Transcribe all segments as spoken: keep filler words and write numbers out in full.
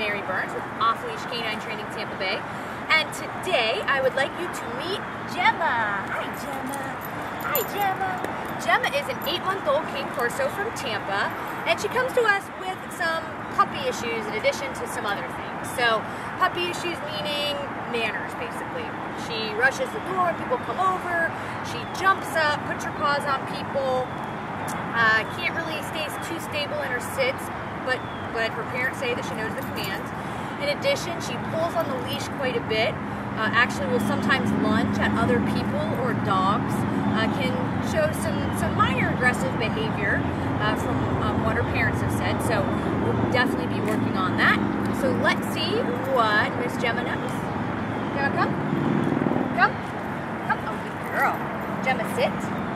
with Off-Leash Canine Training Tampa Bay, and today I would like you to meet Gemma. Hi Gemma. Hi Gemma. Gemma is an eight-month-old King Corso from Tampa, and she comes to us with some puppy issues in addition to some other things. So puppy issues meaning manners, basically. She rushes the door when people come over, she jumps up, puts her paws on people, uh, can't really stay too stable in her sits, but, but her parents say that she knows the commands. In addition, she pulls on the leash quite a bit, uh, actually will sometimes lunge at other people or dogs, uh, can show some, some minor aggressive behavior uh, from um, what her parents have said, so we'll definitely be working on that. So let's see what Miss Gemma knows. Gemma, come. Come. Come. Oh, good girl. Gemma, sit.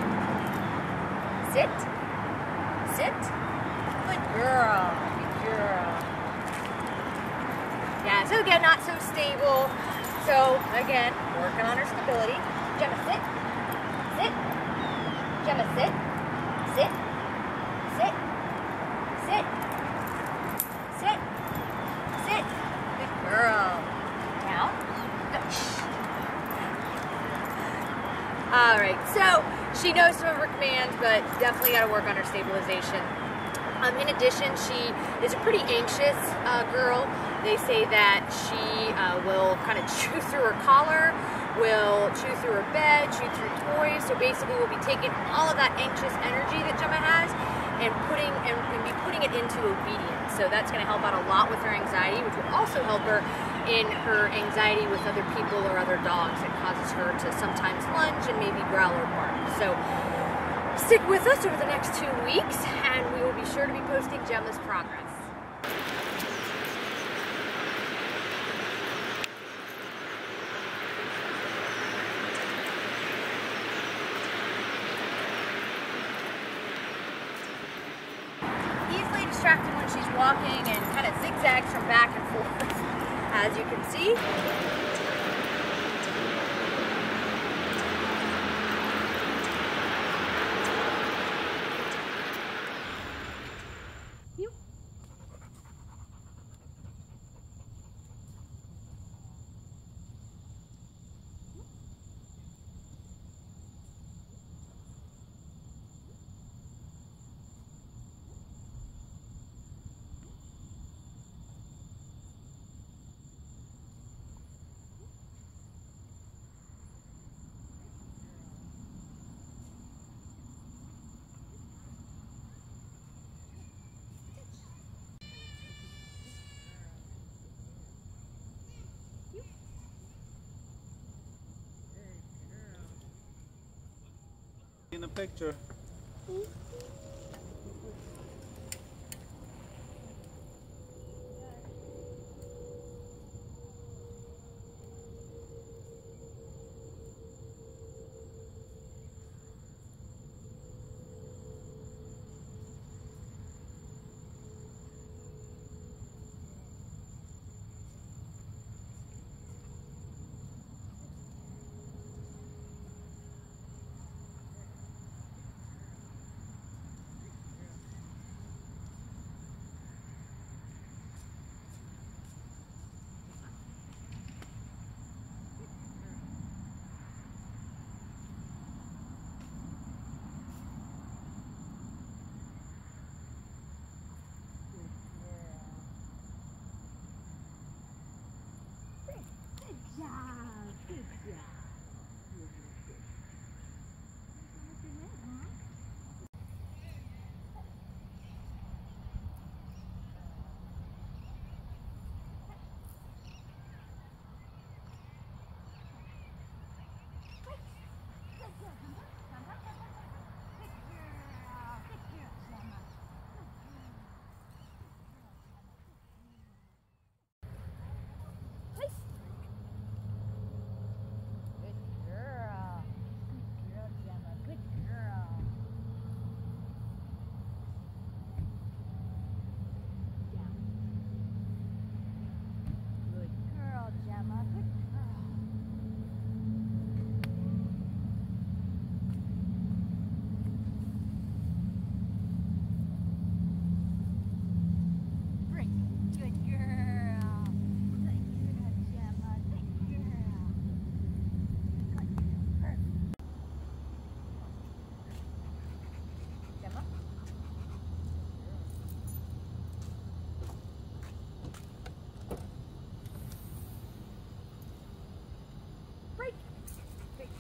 Sit. Sit. Good girl. Good girl. Yeah, so again, not so stable. So again, working on her stability. Gemma, sit. Sit. Gemma, sit. Sit. Sit. Sit. Sit. Sit. Good girl. Down. No. All right, so she knows some of her commands, but definitely got to work on her stabilization. Um, in addition, she is a pretty anxious uh, girl. They say that she uh, will kind of chew through her collar, will chew through her bed, chew through toys. So basically we'll be taking all of that anxious energy that Gemma has and putting and, and be putting it into obedience. So that's going to help out a lot with her anxiety, which will also help her in her anxiety with other people or other dogs. It causes her to sometimes lunge and maybe growl or bark. So stick with us over the next two weeks and we will be sure to be posting Gemma's progress. Easily distracted when she's walking and kind of zigzags from back and forth, as you can see. In a picture.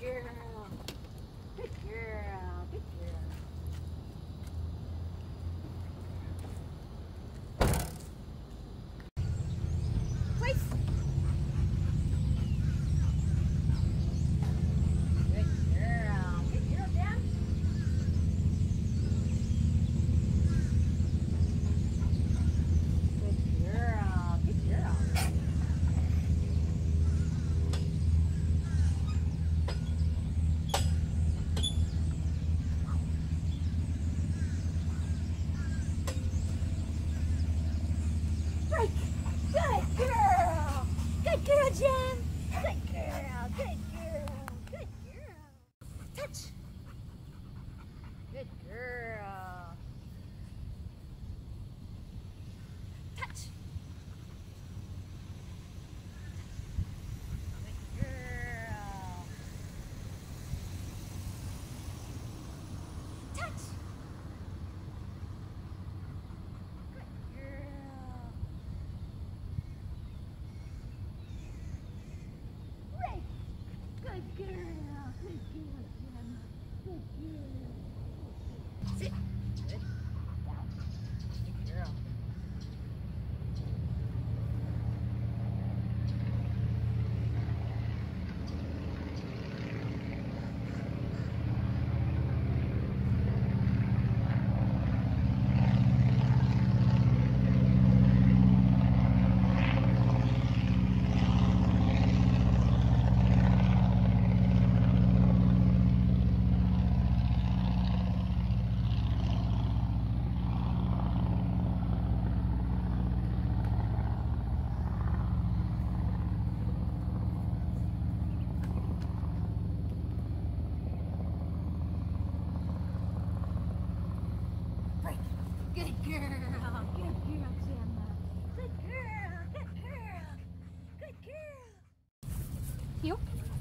girl. Good girl. Good girl. Place. Good girl. Good girl, Jen. Good girl. Good girl. Break. Good girl. Good girl, Jen. Good girl. Good girl. Good girl. Touch. Good girl. Touch. Good girl. Touch. Good girl. Break. Good girl. Good girl, Gemma. Good girl. Sit. Good. Down. Good girl. Break. Good girl. Good girl, Gemma. Good girl. Good girl. Good girl. You.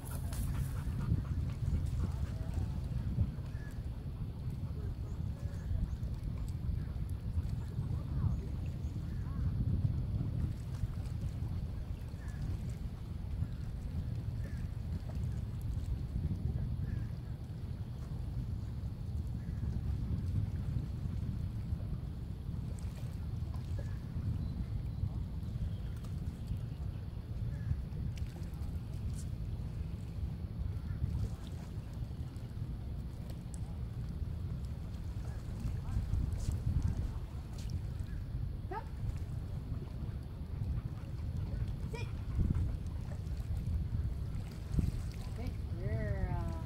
Come. Sit. Good girl.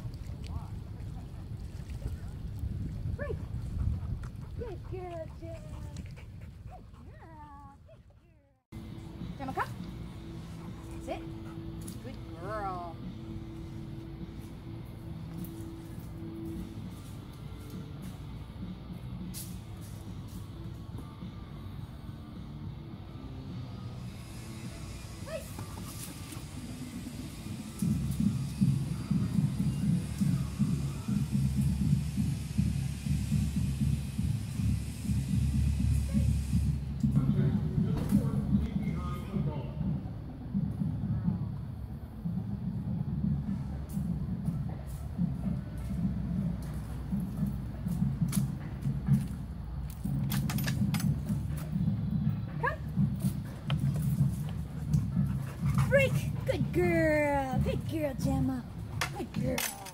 Break. Good girl, Jen. Good girl. Good girl. Gemma, come. Sit. Good girl. Place. Break. Good girl. Good girl, Gemma. Good girl.